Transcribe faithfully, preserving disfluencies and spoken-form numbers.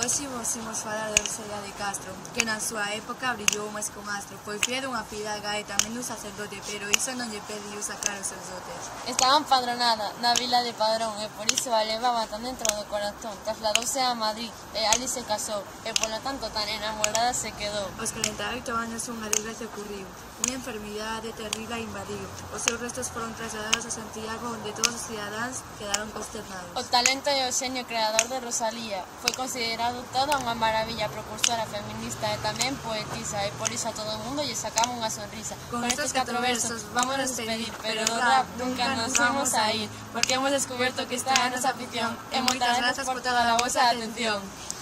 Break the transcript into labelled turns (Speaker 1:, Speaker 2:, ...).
Speaker 1: Hoxe vos imos falar de Rosalía de Castro, que na súa época brillou máis con astro. Foi filla dunha fidalga e tamén dun sacerdote, pero iso non lle pediu sacar os seus dotes.
Speaker 2: Estaba empadronada na vila de Padrón e por iso a levaba tan dentro do corazón. Trasladouse a Madrid e ali se casou e polo tanto tan enamorada se quedou.
Speaker 1: Aos corenta e oito anos unha desgracia ocurriu. Unha enfermidade terrible a invadiu. Os seus restos foron trasladados a Santiago, onde todos os cidadáns quedaron consternados.
Speaker 2: O talento e o xenio creador de Rosalía foi considerado toda unha maravilla, precursora feminista e tamén poetisa, e por iso a todo o mundo lle sacaba unha sonrisa.
Speaker 1: Con,
Speaker 2: Con
Speaker 1: estes
Speaker 2: estes catro versos vamos a despedir, pero do rap nunca nos vamos a ir, porque hemos descubierto que está a nosa afición e moitas grazas por toda a vosa atención.